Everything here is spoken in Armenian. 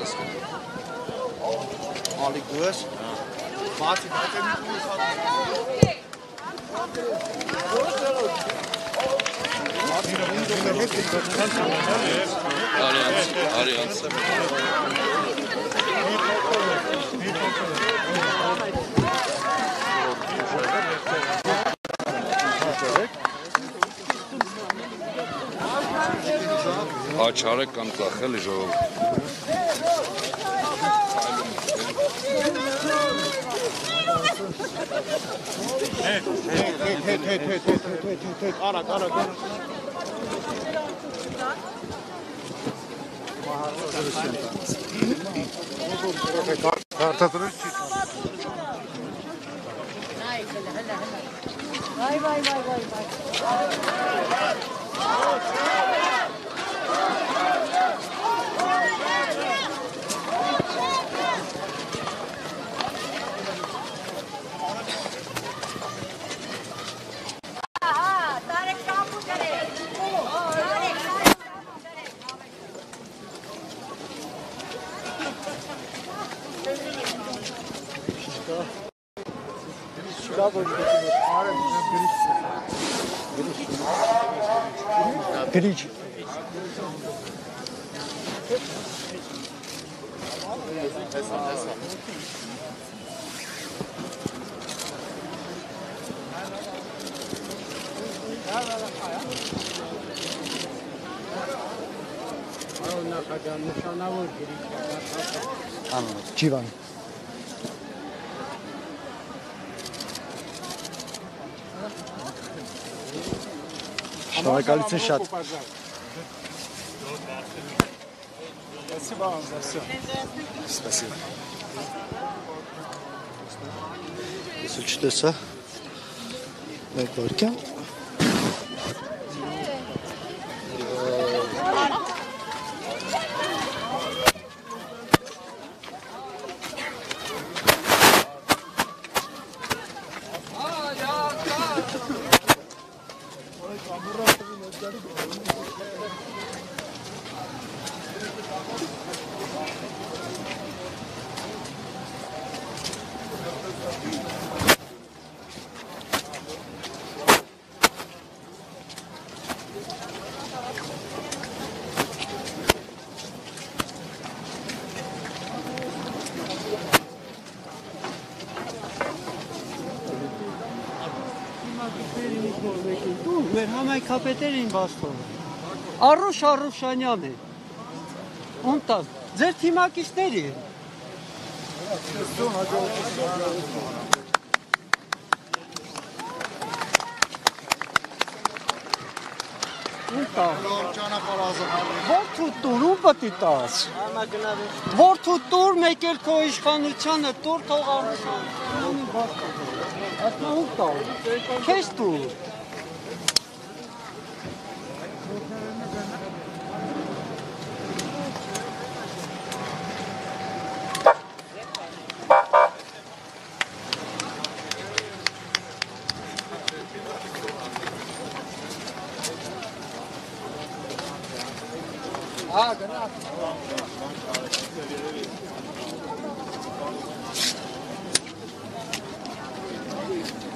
Ali goes. Martin, Աչարը կամ ծախել է ժողով։ Հետ, արագ։ Կարթադրույց չի Գրիչ Ջիվան Շնորհակալություն շատ Спасибо вам за все. Спасибо. Սուչտեսա մեկ վարքյան Մեր համայնքապետերին բաստով Արուշ Արուշանյան է Ունտան, ձեր թիմակիցների է Ունտան Որդու տուր, ու պտի տաս Որդու տուր, մեկ էլ քո իշխանությանը տուր, թող Արուշանյանին բաստով Ասմա ունտան, կեզ տուր grazie.